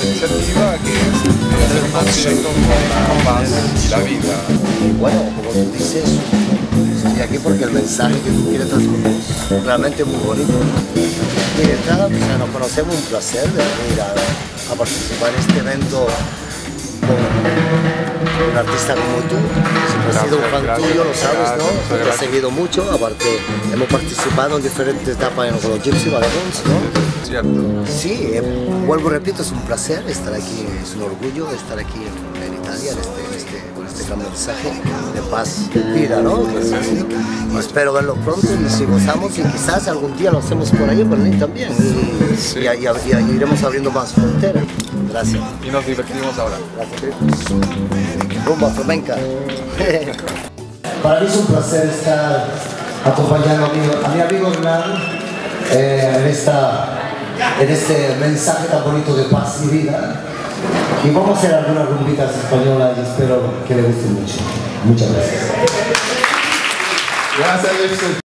esta iniciativa que es hacer un concierto con la paz y la vida. Y bueno, como tú dices, estoy aquí porque el mensaje que tú quieres transmitir es realmente muy bonito. Mire, cada vez que nos conocemos, un placer de venir a participar en este evento con un artista como tú. Siempre he sido un fan tuyo, lo sabes, ¿no? Te he seguido mucho, aparte hemos participado en diferentes etapas con los Gypsy Vagabonds, ¿no? Cierto. Sí, vuelvo y repito, es un placer estar aquí, es un orgullo estar aquí en Italia con este gran mensaje de paz y vida, ¿no? Y espero verlo pronto y si gozamos y quizás algún día lo hacemos por ahí en Berlín también y iremos abriendo más fronteras. Gracias. Y nos divertimos ahora. Gracias. Rumba flamenca. Para mí es un placer estar acompañando a mi amigo Hernán en este mensaje tan bonito de paz y vida. Y vamos a hacer algunas rumbitas españolas y espero que le gusten mucho. Muchas gracias. Gracias, Gibson.